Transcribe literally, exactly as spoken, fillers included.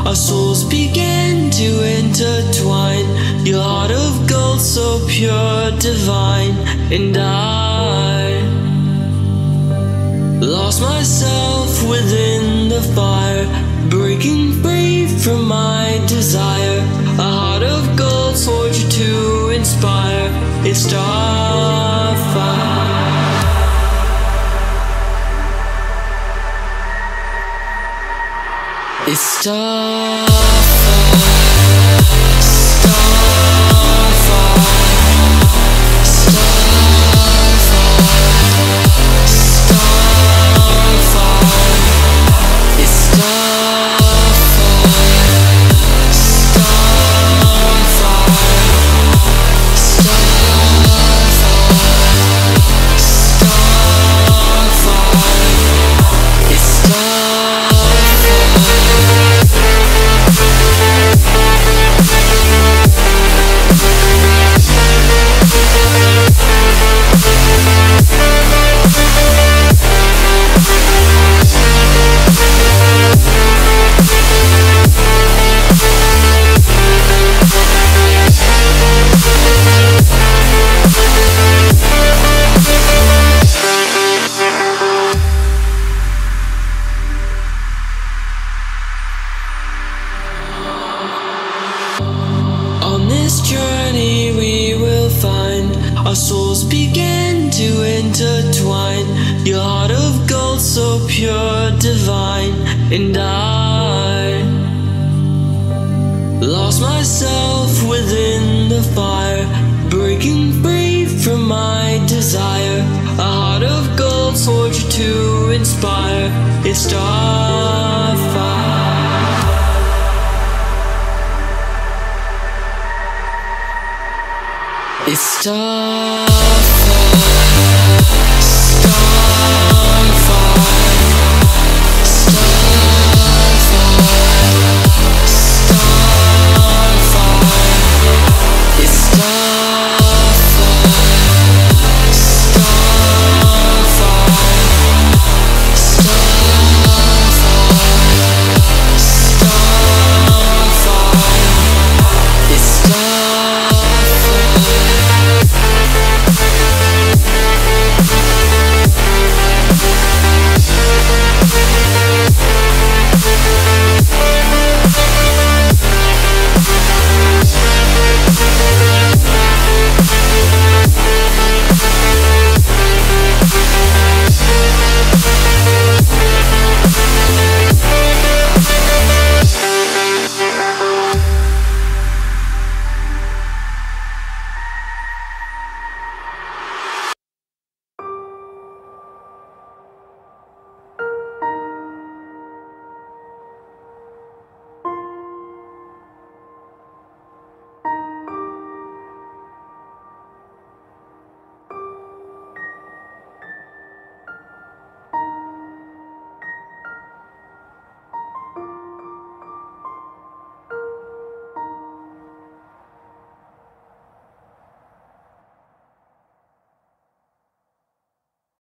our souls began to intertwine. Your heart of gold, so pure, divine. And I lost myself within the fire, breaking free from my desire. A heart of gold, forged to inspire. It's starfire. It's starfire. On this journey we will find our souls began to intertwine. Your heart of gold, so pure, divine. And I lost myself within the fire, breaking free from my desire. A heart of gold, forged to inspire. It's starfire. It's starfire.